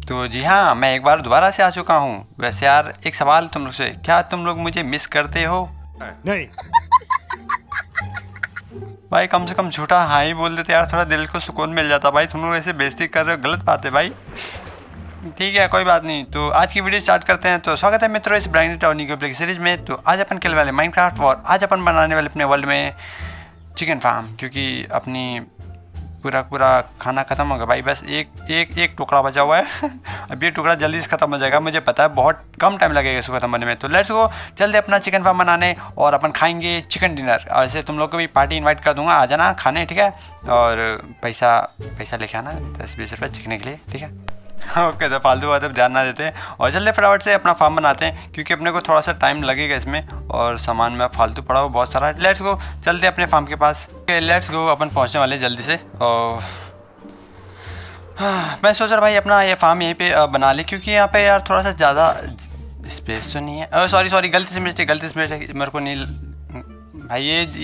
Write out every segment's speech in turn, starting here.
तो जी हाँ, मैं एक बार दोबारा से आ चुका हूँ। वैसे यार एक सवाल तुम लोग से, क्या तुम लोग मुझे मिस करते हो? नहीं। भाई कम से कम झूठा हाँ ही बोल देते यार, थोड़ा दिल को सुकून मिल जाता। भाई तुम लोग ऐसे बेइज्जती कर रहे हो, गलत बात है भाई। ठीक है कोई बात नहीं, तो आज की वीडियो स्टार्ट करते हैं। तो स्वागत है मित्रों इस ब्रांड टाउनी की सीरीज में। तो आज अपन खेलने वाले माइनक्राफ्ट और आज अपन बनाने वाले अपने वर्ल्ड में चिकन फार्म, क्योंकि अपनी पूरा खाना ख़त्म हो गया भाई। बस एक टुकड़ा बचा हुआ है। अब ये टुकड़ा जल्दी से ख़त्म हो जाएगा, मुझे पता है बहुत कम टाइम लगेगा इसको ख़त्म होने में। तो लेट्स गो, चलते अपना चिकन फार्म बनाने और अपन खाएंगे चिकन डिनर। और ऐसे तुम लोग को भी पार्टी इनवाइट कर दूंगा, आ जाना खाने, ठीक है। और पैसा लेके आना 10-20 रुपये चिकन के लिए, ठीक है। ओके, तो फालतू बात ध्यान ना देते हैं और जल्दी फटाफट से अपना फार्म बनाते हैं, क्योंकि अपने को थोड़ा सा टाइम लगेगा इसमें और सामान में फालतू पड़ा हुआ बहुत सारा। लेट्स गो, चलते हैं अपने फार्म के पास। लेट्स गो, अपन पहुंचने वाले जल्दी से। और मैं सोच रहा भाई अपना ये फार्म यहीं पे बना ले, क्योंकि यहाँ पे यार थोड़ा सा ज़्यादा स्पेस तो नहीं है। सॉरी गलती से मिस्टेक मेरे को नहीं भाई।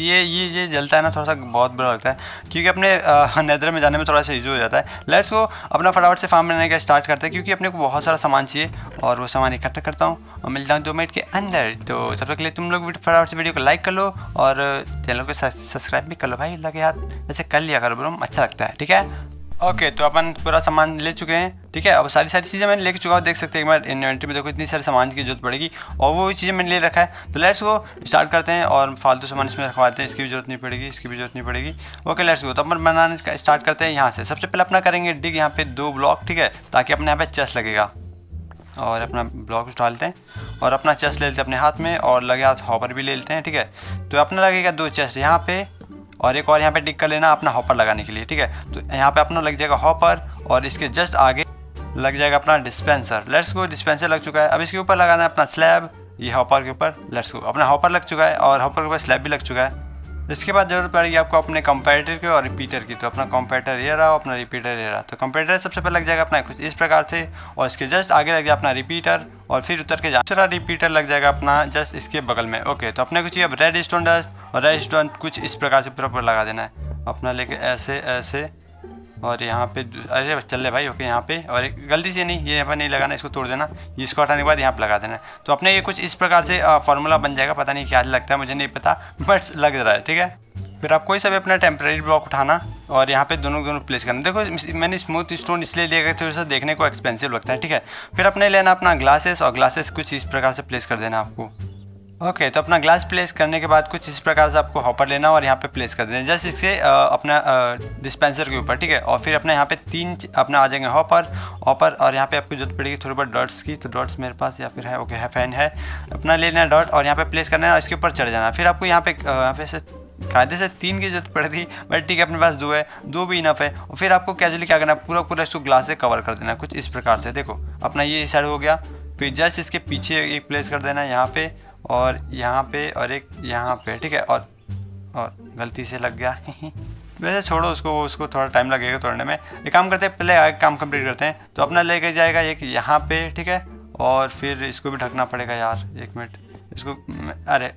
ये जलता है ना, थोड़ा सा बहुत बुरा लगता है, क्योंकि अपने नेदर में जाने में थोड़ा सा इशू हो जाता है। लेट्स को अपना फटाफट से फार्म बनाने का स्टार्ट करते हैं, क्योंकि अपने को बहुत सारा सामान चाहिए और वो सामान इकट्ठा करता हूँ और मिलता हूँ 2 मिनट के अंदर। तो तब तक के लिए तुम लोग फटाफट से वीडियो को लाइक कर लो और चैनल को सब्सक्राइब भी कर लो भाई। लगे यार ऐसे कर लिया करो ब्रो, अच्छा लगता है, ठीक है। ओके, तो अपन पूरा सामान ले चुके हैं, ठीक है। अब सारी चीज़ें मैंने लेके चुका हूँ, देख सकते हैं एक बार इन्वेंटरी में देखो इतनी सारे सामान की जरूरत पड़ेगी और वो चीज़ें मैंने ले रखा है। तो लेट्स गो स्टार्ट करते हैं और फालतू सामान इसमें रखवाते हैं, इसकी भी जरूरत नहीं पड़ेगी, इसकी भी जरूरत नहीं पड़ेगी। ओके लेट्स गो, तो अपन बनाने का स्टार्ट करते हैं यहाँ से। सबसे पहले अपना करेंगे डिग यहाँ पे 2 ब्लॉक, ठीक है, ताकि अपने यहाँ पे चेस्ट लगेगा। और अपना ब्लॉक डालते हैं और अपना चेस्ट ले लेते हैं अपने हाथ में और लगे हाथ हॉपर भी ले लेते हैं, ठीक है। तो अपना लगेगा 2 चेस्ट यहाँ पे और एक और यहाँ पे टिक कर लेना अपना हॉपर लगाने के लिए, ठीक है। तो यहाँ पे अपना लग जाएगा हॉपर और इसके जस्ट आगे लग जाएगा अपना डिस्पेंसर। लेट्स गो, डिस्पेंसर लग चुका है। अब इसके ऊपर लगाना है अपना स्लैब, ये हॉपर के ऊपर। लेट्स गो, अपना हॉपर लग चुका है और हॉपर के ऊपर स्लैब भी लग चुका है। इसके बाद जरूरत पड़ेगी आपको अपने कंपैरेटर की और रिपीटर की। तो अपना कंपैरेटर ये रहा, अपना रिपीटर ये रहा। तो कंपैरेटर सबसे पहले लग जाएगा अपना कुछ इस प्रकार से और इसके जस्ट आगे लग जाएगा अपना रिपीटर और फिर उतर के दूसरा रिपीटर लग जाएगा अपना जस्ट इसके बगल में। ओके, तो अपने कुछ अब रेड स्टोन डस्ट और रेड स्टोन कुछ इस प्रकार से पूरा लगा देना है अपना लेके ऐसे और यहाँ पे अरे चल रहे भाई। ओके, यहाँ पे और एक गलती से नहीं, ये यहाँ पर नहीं लगाना, इसको तोड़ देना, इसको हटाने के बाद यहाँ पे लगा देना है। तो अपने ये कुछ इस प्रकार से फार्मूला बन जाएगा। पता नहीं क्या लगता है, मुझे नहीं पता, बट लग रहा है, ठीक है। फिर आपको ही सब अपना टेम्परेरी ब्लॉक उठाना और यहाँ पे दोनों प्लेस करना। देखो मैंने स्मूथ स्टोन इसलिए लिया थोड़ा सा देखने को एक्सपेंसिव लगता है, ठीक है। फिर अपने लेना अपना ग्लासेस और ग्लासेस कुछ इस प्रकार से प्लेस कर देना आपको। ओके, तो अपना ग्लास प्लेस करने के बाद कुछ इस प्रकार से आपको हॉपर लेना और यहाँ पे प्लेस कर देना जस्ट इसके अपना डिस्पेंसर के ऊपर, ठीक है। और फिर अपने यहाँ पे 3 अपना आ जाएंगे हॉपर और यहाँ पे आपको जरूरत पड़ेगी थोड़ी बहुत डॉट्स की। तो डॉट्स मेरे पास या फिर है, ओके है, फैन है, अपना ले लेना डॉट और यहाँ पे प्लेस करना है और इसके ऊपर चढ़ जाना। फिर आपको यहाँ पे से कायदे से 3 की जरूरत पड़ती, बट ठीक है अपने पास 2 है, 2 भी इनफ है। और फिर आपको कैजुअली क्या करना है, पूरा इसको ग्लास से कवर कर देना है कुछ इस प्रकार से। देखो अपना ये साइड हो गया, फिर जस्ट इसके पीछे एक प्लेस कर देना है यहाँ पे और यहाँ पे और एक यहाँ पे, ठीक है। और गलती से लग गया। वैसे छोड़ो उसको थोड़ा टाइम लगेगा तोड़ने में। एक काम करते हैं, पहले आगे काम कंप्लीट करते हैं। तो अपना लेके जाएगा एक यहाँ पे, ठीक है, और फिर इसको भी ढकना पड़ेगा यार। 1 मिनट, इसको अरे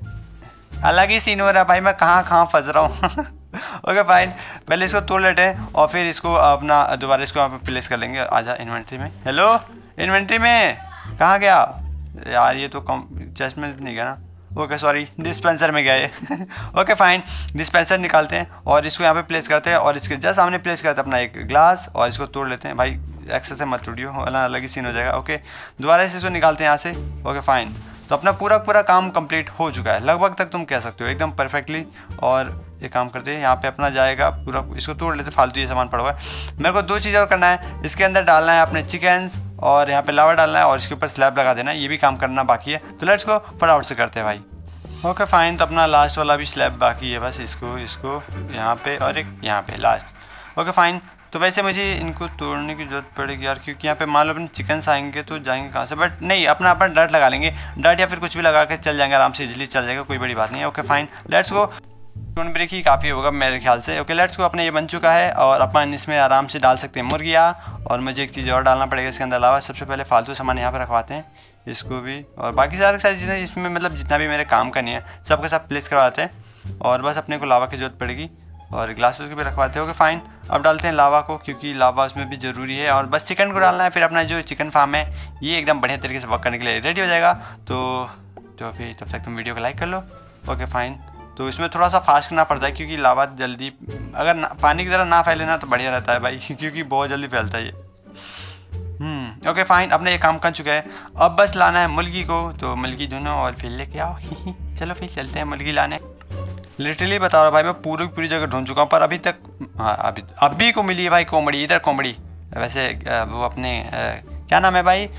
अलग ही सीन हो रहा है भाई, मैं कहाँ फंस रहा हूँ। ओके फाइन, पहले इसको तोड़ लेते हैं और फिर इसको अपना दोबारा इसको यहाँ पे प्लेस कर लेंगे। आजा इन्वेंट्री में। हेलो इन्वेंट्री में कहाँ गया यार, ये तो कम चेस्ट में नहीं गया ना। ओके सॉरी, डिस्पेंसर में गया ये। ओके फाइन, डिस्पेंसर निकालते हैं और इसको यहाँ पे प्लेस करते हैं और इसके जस्ट सामने प्लेस करते हैं अपना एक ग्लास और इसको तोड़ लेते हैं। भाई एक्सेस से मत तोड़ियो, अलग ही सीन हो जाएगा। ओके, दोबारा से इसको निकालते हैं यहाँ से। ओके फाइन, तो अपना पूरा काम कंप्लीट हो चुका है लगभग तक, तुम कह सकते हो एकदम परफेक्टली। और ये काम करते हैं, यहाँ पे अपना जाएगा पूरा, इसको तोड़ लेते, फालतू ये सामान पड़ा हुआ है। मेरे को 2 चीज़ और करना है, इसके अंदर डालना है अपने चिकन्स और यहाँ पे लावा डालना है और इसके ऊपर स्लैब लगा देना है, ये भी काम करना बाकी है। तो लेट्स को फटाफट से करते हैं भाई। ओके फाइन, तो अपना लास्ट वाला भी स्लैब बाकी है, बस इसको यहाँ पे और एक यहाँ पे लास्ट। ओके फाइन, तो वैसे मुझे इनको तोड़ने की जरूरत पड़ेगी यार, क्योंकि यहाँ पे मान लो अपने चिकन आएंगे तो जाएंगे कहाँ से, बट नहीं अपना डर्ट लगा लेंगे, डर्ट या फिर कुछ भी लगा के चल जाएंगे आराम से, इजीली चल जाएगा, कोई बड़ी बात नहीं है। Okay fine, let's go. Stone break ही काफ़ी होगा मेरे ख्याल से। ओके लेट्स गो, अपना ये बन चुका है और अपन इसमें आराम से डाल सकते हैं मुर्गियाँ। और मुझे एक चीज़ और डालना पड़ेगा इसके अंदर अलावा, सबसे पहले फालतू सामान यहाँ पर रखवाते हैं, इसको भी और बाकी सारी चीज़ें इसमें, मतलब जितना भी मेरे काम का नहीं है सबके सब प्लेस करवाते हैं और बस अपने को लावा की जरूरत पड़ेगी। और ग्लास उसके भी रखवाते हो। फाइन, अब डालते हैं लावा को, क्योंकि लावा उसमें भी ज़रूरी है। और बस चिकन को डालना है, फिर अपना जो चिकन फार्म है ये एकदम बढ़िया तरीके से वर्क करने के लिए रेडी हो जाएगा। तो फिर तब तक तुम वीडियो को लाइक कर लो। ओके फाइन, तो इसमें थोड़ा सा फास्ट करना पड़ता है, क्योंकि लावा जल्दी अगर पानी की तरह ना फैले ना तो बढ़िया रहता है भाई क्योंकि बहुत जल्दी फैलता है ये। ओके फाइन, अपने ये काम कर चुका है। अब बस लाना है मुर्गी को, तो मुर्गी ढूंढो और फिर लेके आओ चलो फिर चलते हैं मुर्गी लाने। लिटरली बता रहा भाई, मैं पूरी जगह ढूंढ चुका हूँ, पर अभी तक हाँ अभी को मिली है भाई कोमड़ी, इधर कोमड़ी। वैसे वो अपने क्या नाम है भाई,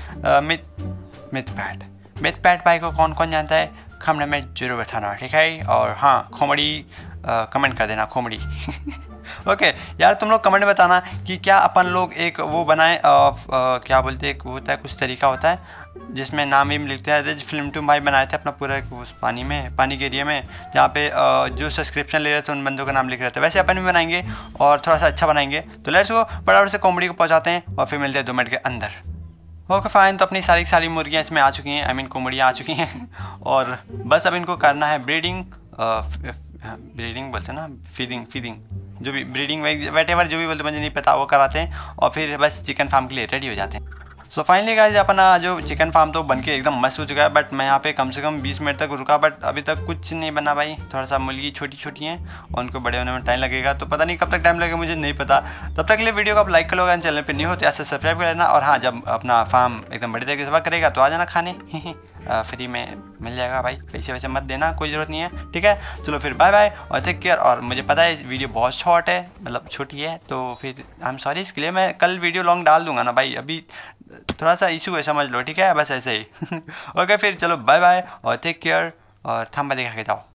मिथ पैट भाई को कौन कौन जानता है, कमेंट में जरूर बताना, ठीक है। और हाँ खोमड़ी कमेंट कर देना खोमड़ी ओके यार, तुम लोग कमेंट में बताना कि क्या अपन लोग एक वो बनाए, क्या बोलते हैं, एक वो होता है कुछ तरीका होता है जिसमें नाम भी लिखते हैं। फिल्म टू भाई बनाए थे अपना पूरा उस पानी के एरिया में, जहाँ पे जो सब्सक्रिप्शन ले रहे थे उन बंदों का नाम लिख रहे थे। वैसे अपन भी बनाएंगे और थोड़ा सा अच्छा बनाएंगे। तो लेट्स गो, बराबर से कॉमेडी को पहुँचाते हैं और फिर मिलते हैं 2 मिनट के अंदर। ओके फाइन, तो अपनी सारी मुर्गियाँ इसमें आ चुकी हैं, आई मीन कोमड़ियाँ आ चुकी हैं और बस अब इनको करना है ब्रीडिंग बोलते हैं ना, फीडिंग जो भी ब्रीडिंग वेटेवर जो भी बोलते मुझे नहीं पता, वो कराते हैं और फिर बस चिकन फार्म के लिए रेडी हो जाते हैं। सो फाइनली गाइस, अपना जो चिकन फार्म तो बनके एकदम मस्त हो चुका है, बट मैं यहाँ पे कम से कम 20 मिनट तक रुका, बट अभी तक कुछ नहीं बना भाई। थोड़ा सा मुर्गी छोटी हैं और उनको बड़े होने में टाइम लगेगा, तो पता नहीं कब तक टाइम लगेगा, मुझे नहीं पता। तब तक के लिए वीडियो को आप लाइक कर लो, अगर चैनल पर नहीं हो तो ऐसे सब्सक्राइब कर लेना। और हाँ, जब अपना फार्म एकदम बड़ी तरीके से वर्क करेगा तो आ जाना खाने फ्री में मिल जाएगा भाई, पैसे वैसे मत देना, कोई ज़रूरत नहीं है, ठीक है। चलो फिर बाय बाय और टेक केयर। और मुझे पता है वीडियो बहुत शॉर्ट है, मतलब छोटी है, तो फिर आई एम सॉरी इसके लिए। मैं कल वीडियो लॉन्ग डाल दूंगा ना भाई, अभी थोड़ा सा इशू है, समझ लो, ठीक है, बस ऐसे ही ओके फिर चलो बाय बाय और टेक केयर और थंबनेल दिखा के जाओ।